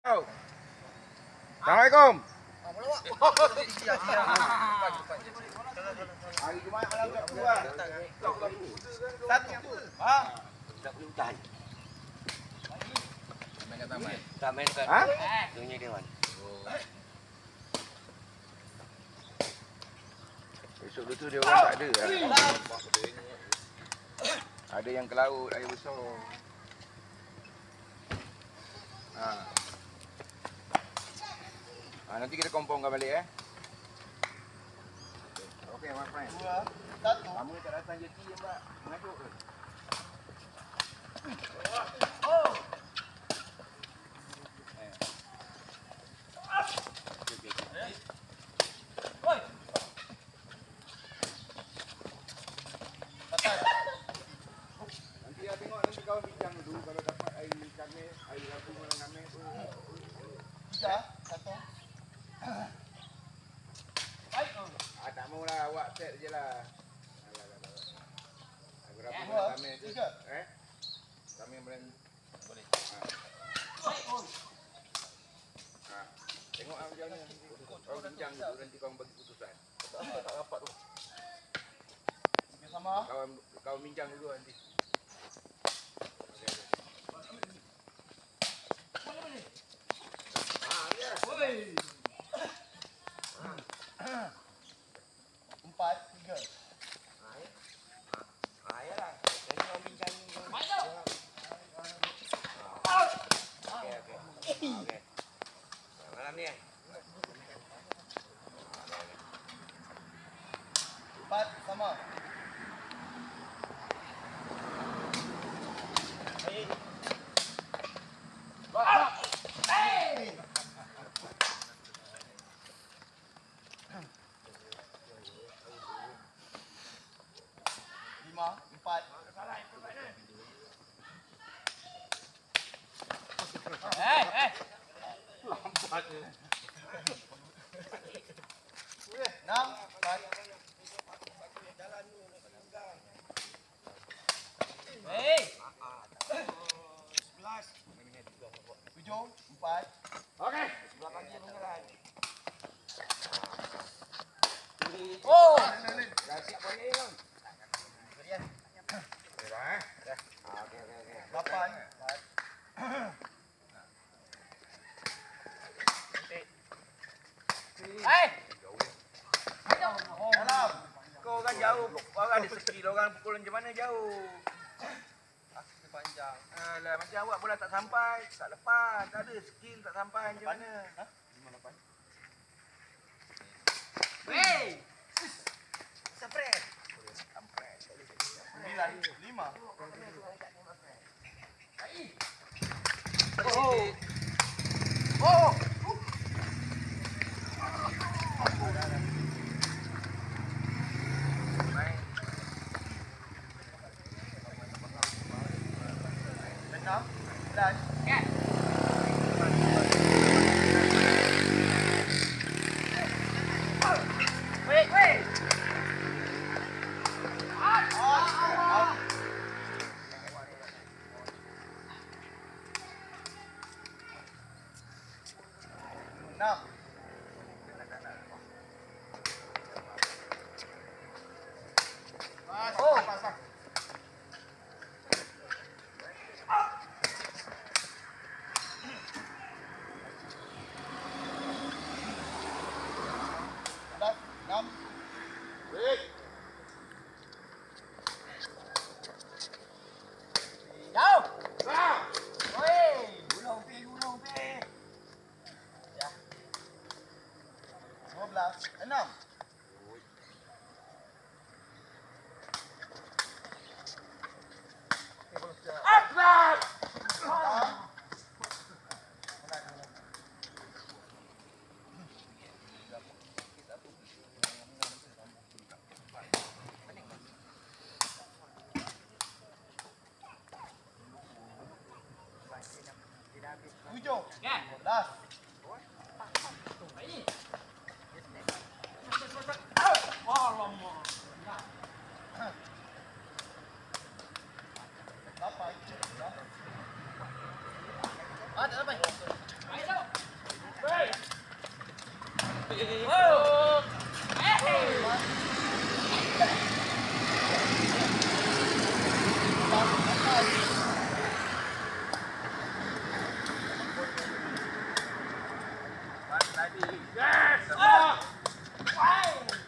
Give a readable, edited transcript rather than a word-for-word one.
Assalamualaikum. Hari Jumaat malam tak keluar. Satu. Ha? Tak perlu tahan. Main kat taman. Tak main kat dunia dewan. Besok tu dia orang tak ada. Ada yang ke laut, air besar. Nanti kita kompongkan balik Okey, my friend. 2, 1. Kamu tak datang jeti je, Mbak. Mengaduk ke? Nanti tengok, nanti kau bincang dulu kalau dapat air kami, air rabu dengan kami tu. 3, 1. Tak maulah, awak set je lah. Air rabu Dua, dengan kami tu. tiga. Kami boleh. Boleh. Tengok macam mana. Kau bincang dulu, nanti kau bagi putusan. Tak rapat tu. Sama. Kau bincang dulu nanti. Malam ni 4 sama. Lima, 4. Lambat je. 6, 4. Tujuh, 4. Okey. siap boleh kan? Dah. Okey. 8. Dalam. Kau kan jauh, orang ada skill, orang pukul macam mana jauh. Kaki panjang. Alah, macam awak bola tak sampai, tak lepas, tak ada skill tak sampai macam mana. 5, 8. Wey! Sampai. 9, 5. Oh. Enam, 11. Enam. Pasang. Enam. Break. Jauh. Stop. Gulung pi. Ya. 12, 6. Stop. Tujuh. 12. Lapan. Ah, tak sampai. Tadi. Yes. Why?